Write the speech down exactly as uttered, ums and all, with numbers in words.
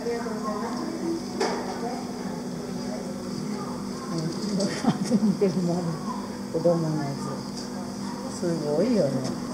似てるもん、子供のやつ。すごいよね。